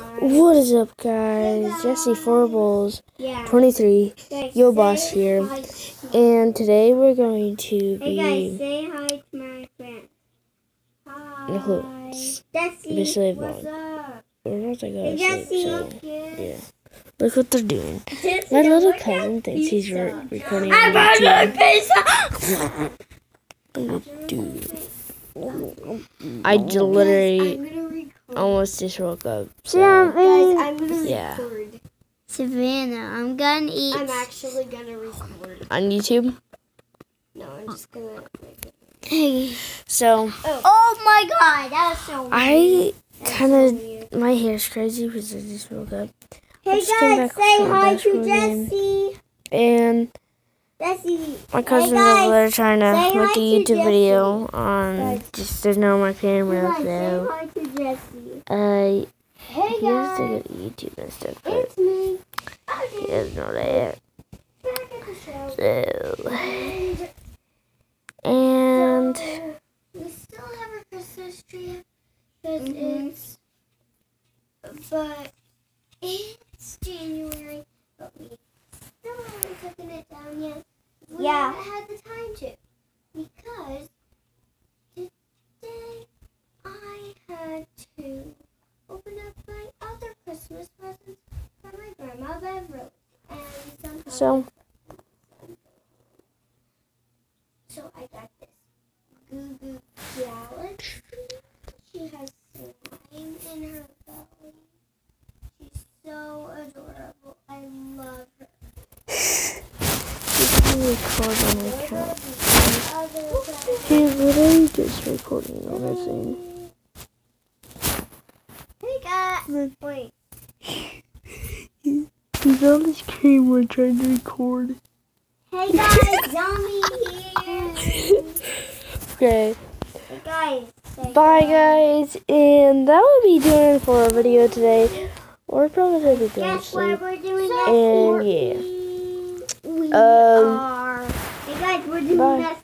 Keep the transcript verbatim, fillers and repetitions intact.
What is up, guys? Hey Jesse Forbles, yeah. twenty-three, guys, Yo Boss here, and today we're going to be. Hey guys, say hi to my friend. Hi. No, Jesse, what's up? We're about to go hey, to Jesse, sleep, so look here. yeah. Look what they're doing. Jesse, my little cousin thinks he's re recording on YouTube. Dude, I literally almost just woke up. So, yeah, guys, I'm gonna yeah. record. Savannah, I'm gonna eat. I'm actually gonna record. On YouTube? No, I'm just gonna make it. Hey. So. Oh. oh my god, that was so weird. I kind of, my hair's crazy because I just woke up. Hey guys, say hi to Jesse. And Jesse. my cousin's hey over there trying to say make a YouTube Jesse. video on, guys. just there's no my camera, Hey guys, so. say hi to Jesse. Uh, hey he guys. has to go to YouTube and stuff, but It's me. he doesn't know that. Back at the show. So, and So, we still have a Christmas tree because Mm-hmm. it's, but it's January, but we still haven't taken it down yet. We Yeah. haven't had the time to because today I had to open up my other Christmas presents from my grandma Beverly, and somehow. so, So I got this Goo Goo Galaxy. She has slime in her belly. She's so adorable. I love her. he's really recording on my account. Other He's literally just recording on this thing. Hey guys! Wait. He's on his camera trying to record. Hey guys, Zombie here. Okay. Hey guys. say Bye, hi. guys. And that will be doing it for a video today. We're probably going to be going to Guess what sleep. we're doing And next? yeah. We Um, are. Hey guys, we're doing bye. that